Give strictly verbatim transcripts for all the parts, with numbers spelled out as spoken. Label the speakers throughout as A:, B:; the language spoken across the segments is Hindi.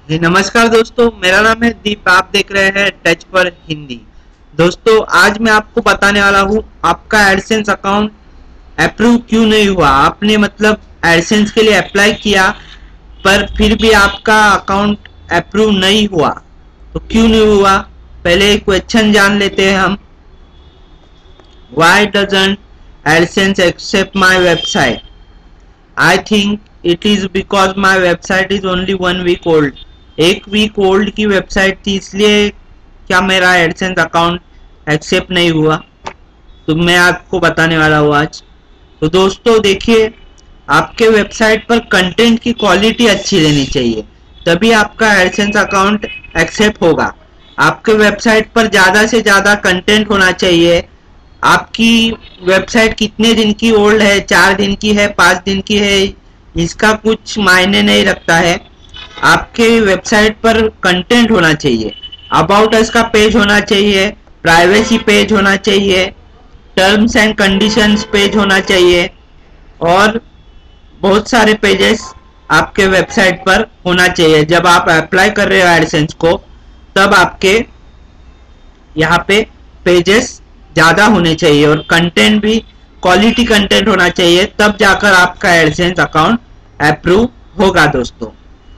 A: जी नमस्कार दोस्तों, मेरा नाम है दीप। आप देख रहे हैं टच पर हिंदी। दोस्तों आज मैं आपको बताने वाला हूँ आपका एडसेंस अकाउंट अप्रूव क्यों नहीं हुआ। आपने मतलब एडसेंस के लिए अप्लाई किया पर फिर भी आपका अकाउंट अप्रूव नहीं हुआ, तो क्यों नहीं हुआ। पहले क्वेश्चन जान लेते हैं हम। Why doesn't AdSense accept my website? I think it is because my website is only one week old. एक वीक ओल्ड की वेबसाइट थी, इसलिए क्या मेरा एडसेंस अकाउंट एक्सेप्ट नहीं हुआ। तो मैं आपको बताने वाला हूँ आज। तो दोस्तों देखिए, आपके वेबसाइट पर कंटेंट की क्वालिटी अच्छी रहनी चाहिए, तभी आपका एडसेंस अकाउंट एक्सेप्ट होगा। आपके वेबसाइट पर ज़्यादा से ज़्यादा कंटेंट होना चाहिए। आपकी वेबसाइट कितने दिन की ओल्ड है, चार दिन की है, पाँच दिन की है, इसका कुछ मायने नहीं रखता है। आपके वेबसाइट पर कंटेंट होना चाहिए। अबाउट अस का पेज होना चाहिए, प्राइवेसी पेज होना चाहिए, टर्म्स एंड कंडीशंस पेज होना चाहिए और बहुत सारे पेजेस आपके वेबसाइट पर होना चाहिए। जब आप अप्लाई कर रहे हो एडसेंस को, तब आपके यहाँ पे पेजेस ज़्यादा होने चाहिए और कंटेंट भी क्वालिटी कंटेंट होना चाहिए, तब जाकर आपका एडसेंस अकाउंट अप्रूव होगा दोस्तों।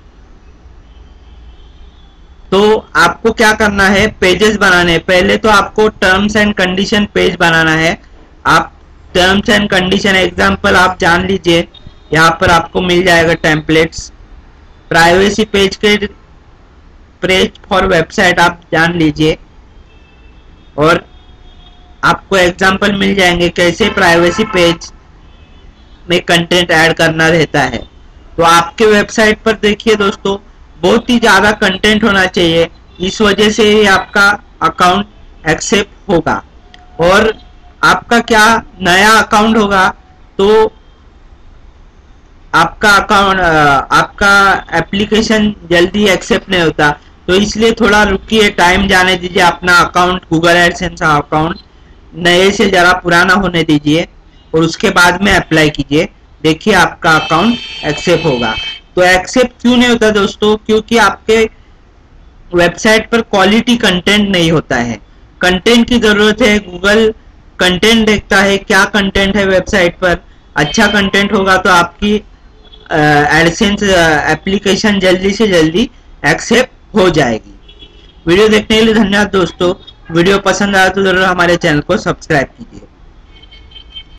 A: तो आपको क्या करना है, पेजेस बनाने हैं। पहले तो आपको टर्म्स एंड कंडीशन पेज बनाना है। आप टर्म्स एंड कंडीशन एग्जांपल आप जान लीजिए, यहाँ पर आपको मिल जाएगा टेम्पलेट्स। प्राइवेसी पेज के पेज फॉर वेबसाइट आप जान लीजिए और आपको एग्जांपल मिल जाएंगे कैसे प्राइवेसी पेज में कंटेंट ऐड करना रहता है। तो आपके वेबसाइट पर देखिए दोस्तों, बहुत ही ज़्यादा कंटेंट होना चाहिए, इस वजह से ही आपका अकाउंट एक्सेप्ट होगा। और आपका क्या नया अकाउंट होगा तो आपका अकाउंट आपका एप्लीकेशन जल्दी एक्सेप्ट नहीं होता, तो इसलिए थोड़ा रुकिए, टाइम जाने दीजिए। अपना अकाउंट गूगल एडसेंस अकाउंट नए से ज़रा पुराना होने दीजिए और उसके बाद में अप्लाई कीजिए। देखिए आपका अकाउंट एक्सेप्ट होगा। तो एक्सेप्ट क्यों नहीं होता दोस्तों, क्योंकि आपके वेबसाइट पर क्वालिटी कंटेंट नहीं होता है। कंटेंट की ज़रूरत है, गूगल कंटेंट देखता है क्या कंटेंट है वेबसाइट पर। अच्छा कंटेंट होगा तो आपकी एडसेंस एप्लीकेशन जल्दी से जल्दी एक्सेप्ट हो जाएगी। वीडियो देखने के लिए धन्यवाद दोस्तों। वीडियो पसंद आया तो जरूर हमारे चैनल को सब्सक्राइब कीजिए।